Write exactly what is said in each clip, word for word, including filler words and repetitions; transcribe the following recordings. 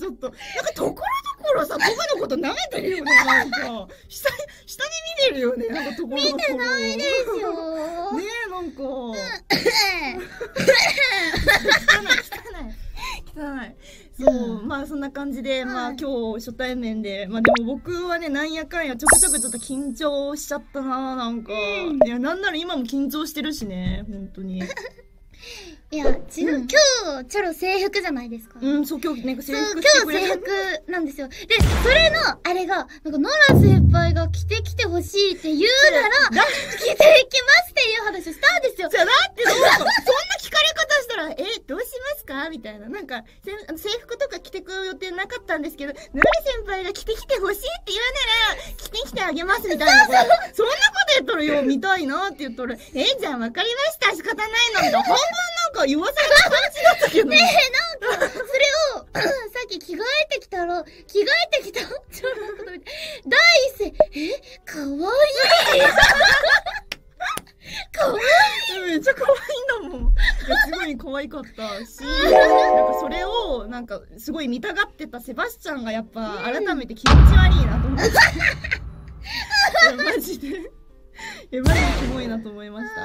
ょっと。なんかところどころさ、僕のこと舐めてるよね、なんか。下、下に見てるよね、なんかところどころ。 見てないですよ。 ねえ、なんか。汚い、汚い。そう、まあそんな感じで、まあ今日初対面で、まあでも僕はね、なんやかんやちょくちょくちょっと緊張しちゃったな、なんか。いや、なんなら今も緊張してるしね、本当に。 いや、違う、今日、チョロ制服じゃないですか。 うん、そう、今日ね、制服今日制服なんですよ。で、それの、あれが、なんか、ノラ先輩が着てきてほしいって言うなら、着ていきますっていう話をしたんですよ。 じゃあ、だってどうそんな聞かれ方したら、え、どうしますかみたいな。なんか、制服とか着てく予定なかったんですけど、ノラ先輩が着てきてほしいって言うなら、着てきてあげますみたいな。そんなこと言ったらよ、見たいなって言ったら、え、じゃあわかりました、仕方ないのみたいな。半分なんか言わされた感じだったけど。 ねえ、なんか、それを、さっき着替えてきたら、着替えてきたちょっとこと見て、第一声、え、かわいいかわいいめっちゃ可愛いんだもん。いや、すごい可愛かったし、なんかそれを、なんか、すごい見たがってたセバスチャンがやっぱ、改めて気持ち悪いなと思って。いや、マジで。いや、マジでキモいなと思いました。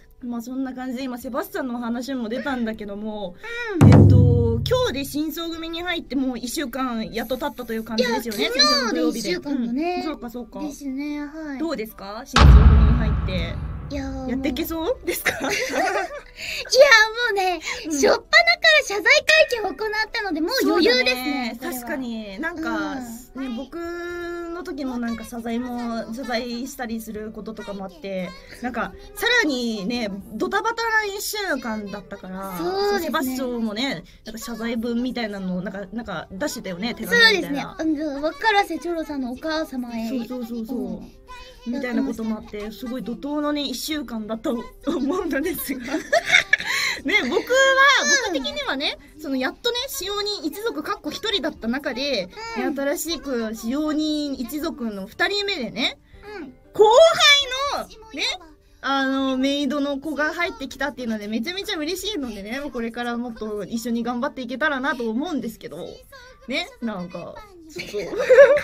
まあそんな感じで今セバスチャンの話も出たんだけども、うん、えっと今日で新装組に入ってもういっしゅうかんやっと経ったという感じですよね。 昨日でいっしゅうかんだね、 うん、そうかそうかですね。はい。 どうですか、新装組に入って。 いややっていけそうですか？いやもうね、うん、しょっぱなから謝罪会見を行ったのでもう余裕ですね。 確かになんか、うん、ね、僕の時もなんか謝罪も謝罪したりすることとかもあって、なんかさらにねドタバタないっしゅうかんだったから、 そうですね、 セバスチョンもねなんか謝罪文みたいなのをなんかなんか出してたよね、手紙みたいな。 そうですね、わからせチョロさんのお母様へ。 そうそうそうそう、うんみたいなこともあって、すごい怒涛のねいっしゅうかんだと思うのですがね、僕は僕的にはね、そのやっとね使用人一族かっこひとりだった中で、うん、新しく使用人一族のふたりめでね、うん、後輩のねあのメイドの子が入ってきたっていうのでめちゃめちゃ嬉しいのでね、これからもっと一緒に頑張っていけたらなと思うんですけどね、なんかちょっと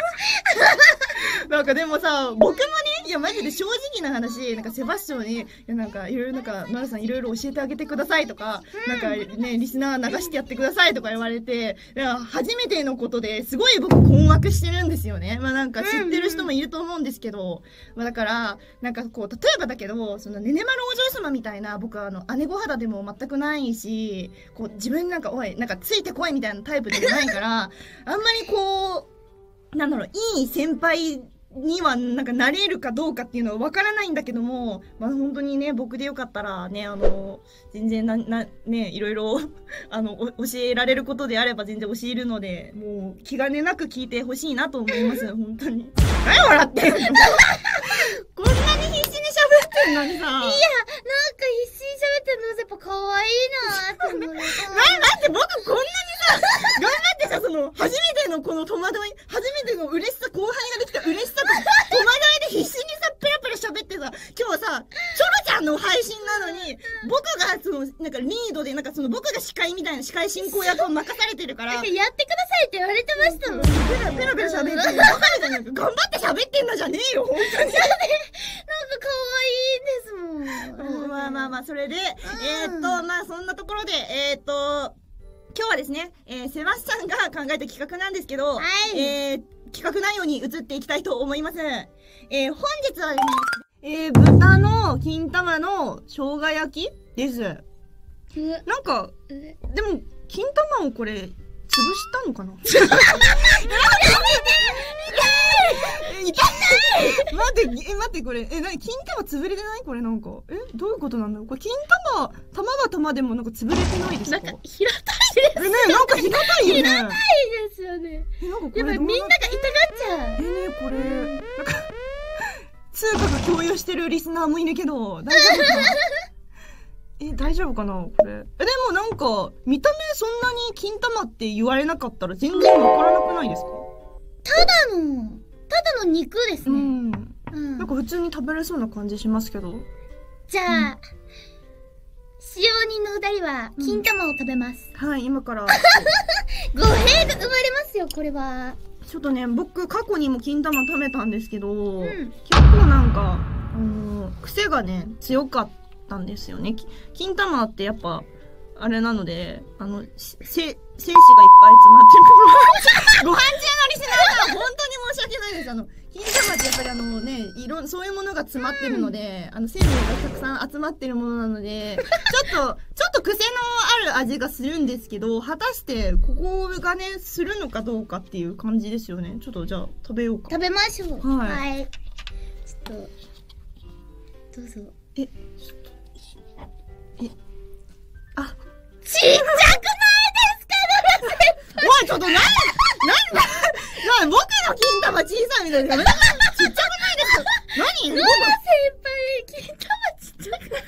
なんかでもさ、僕もね、いやマジで正直な話、なんかセバスチョンに、いやなんかいろいろなんか、ノラさんいろいろ教えてあげてくださいとか、うん、なんかね、リスナー流してやってくださいとか言われて、いや初めてのことですごい僕困惑してるんですよね。まあなんか知ってる人もいると思うんですけど、まあだから、なんかこう、例えばだけど、そのねねまるお嬢様みたいな、僕はあの、姉御肌でも全くないし、こう自分になんか、おい、なんかついてこいみたいなタイプでもないから、あんまりこう、なんだろう、いい先輩にはなんかなれるかどうかっていうのはわからないんだけども、まあ本当にね、僕でよかったらね、あの、全然な、な、ね、いろいろ、あの、教えられることであれば全然教えるので、もう気兼ねなく聞いてほしいなと思います、本当に。何笑ってんのこんなに必死に喋ってんのにさ。いや、なんか必死に喋ってるのやっぱ可愛いなーって思う。な、 待って、僕こんなにさ、頑張ってさ、その、初めてのこの戸惑い、初めての嬉しさ、後輩ができた嬉しさと戸惑いで必死にさ、ペラペラ喋ってさ、今日さ、チョロちゃんの配信なのに、僕がその、なんかリードで、なんかその僕が司会みたいな司会進行役を任されてるから。 なんかやってくださいって言われてましたもん。 ペラペラペラ喋ってる。バカみたいな、頑張って喋ってんだじゃねえよ、本当に。なんか可愛いですもん。 まあまあまあ、それで、えーっと、まあそんなところで、えーっと、今日はですね、えー、セバスチャンが考えた企画なんですけど、はい、えー、企画内容に移っていきたいと思います。えー、本日はですね、えー、豚の金玉の生姜焼きです。なんか、でも、金玉をこれ、潰したのかな痛い待って、え、待って、これ、え、なに、金玉潰れてないこれなんか。え、どういうことなんだろうこれ、金玉、玉が玉でもなんか潰れてないですか？ なんか、平たいですよね。 ね、なんか平たいよね。 平たいですよね。 え、なんかこれ、 やっぱりみんなが痛がっちゃう。 え、ね、これ、なんか、通貨が共有してるリスナーもいるけど、大丈夫かなえ、大丈夫かなこれ。え、でもなんか、見た目そんなに金玉って言われなかったら全然わからなくないですか？ ただの、ただの肉ですね。うん。 うん、なんか普通に食べれそうな感じしますけど。 じゃあ、うん、使用人の二人は金玉を食べます。 うん、はい、今から。 語弊が生まれですよ、これは。 ちょっとね、僕過去にも金玉食べたんですけど、 うん、 結構なんか、あのー、癖がね強かったんですよね。金玉ってやっぱあれなので、あのせ精子がいっぱい詰まってるご飯中のリスナーさん本当に申し訳ないです。あの金玉ってやっぱりあのね、いろそういうものが詰まってるので、うん、あの成分がたくさん集まってるものなので、ちょっとちょっと癖のある味がするんですけど、果たしてここがねするのかどうかっていう感じですよね。ちょっとじゃあ食べようか。 食べましょう。 はい。 はい、ちょっとどうぞ。え、 え、あ、 ちっちゃくないですか、 おい、ちょっとなに、なに、なに、僕の金玉小さいみたいな。ちっちゃくないですか。なに、 ノラ先輩、金玉ちっちゃくない。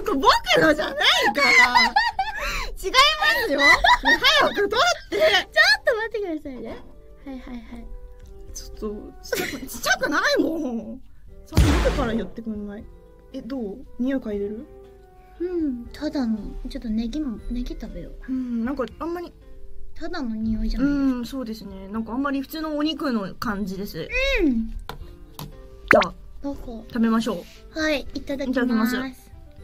これ僕のじゃないから。違いますよ。早く取って。ちょっと待ってくださいね。はいはいはい。 ちょっと、ちっちゃく、ちっちゃくないもん。ちょっと中からやってくんない？え、どう？匂い嗅いでる？ うん、ただの、ちょっとネギも、ネギ食べよう。 うん、なんかあんまり。 ただの匂いじゃない。 うん、そうですね。なんかあんまり普通のお肉の感じです。 うん。じゃあ、 どこ？ 食べましょう。はい、いただきます。いただきます。はあ、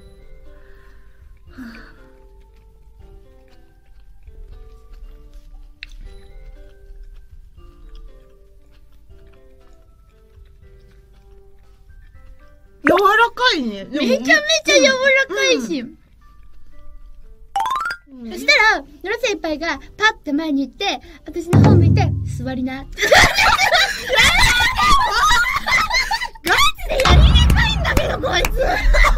柔らかいね。 めちゃめちゃ柔らかいし。うんうん、そしたら、ノラ先輩がパッて前に行って、私の方向いて、座りな。ガチでやりにくいんだけど、こいつ。本当に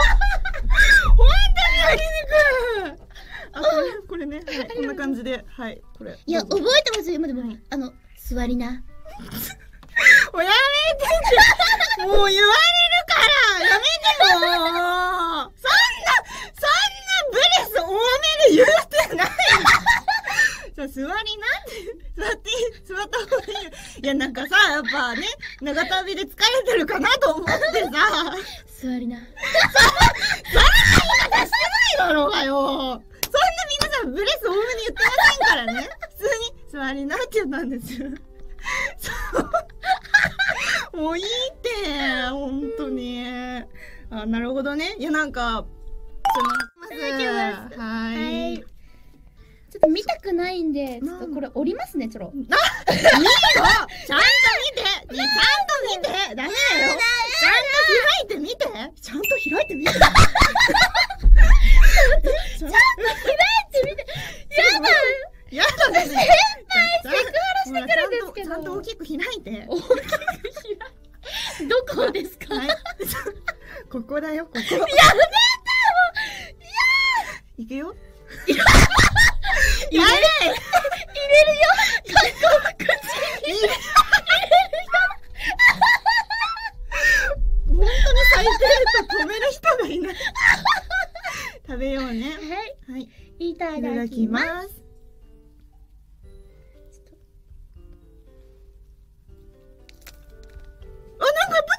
やりにくい。 あ、これ、これね、はい、こんな感じで、はい、これ。 いや、覚えてますよ、今でも。はい、あの、座りな。 もうやめてって。もう言われるから、やめてもう。そんな、そんなブレス多めで言うてない。じゃあ座りなって、座って、座った方がいいよ。いや、なんかさ、やっぱね、長旅で疲れてるかなと思ってさ。 座りな。 そんな言い方してないだろうがよ。そんな皆さんブレス多めに言ってませんからね。普通に座りなって言ったんですよ。そうもういいって本当に。あ、なるほどね。いや、なんかそのいただきます。 はい、はい、 ちょっと見たくないんで、ちょっとこれ折りますね、ちょろ。 あ、いいよ。ちゃんと見て。ちゃんと見て。ダメだよ。ちゃんと開いてみて。ちゃんと開いてみて。ちゃんと開いてみて。やだ。やだね。 先輩、セクハラしてくるんですけど。 ちゃんと大きく開いて。 大きく開いて。どこですか？はい、 ここだよ、ここ。やめてもう。いや。いくよ。 入れる。入れるよ。韓国口に入れるよ。 本当に最低と止める人がいない。食べようね。 はい。 はい。 いただきます。 あ、なんかプ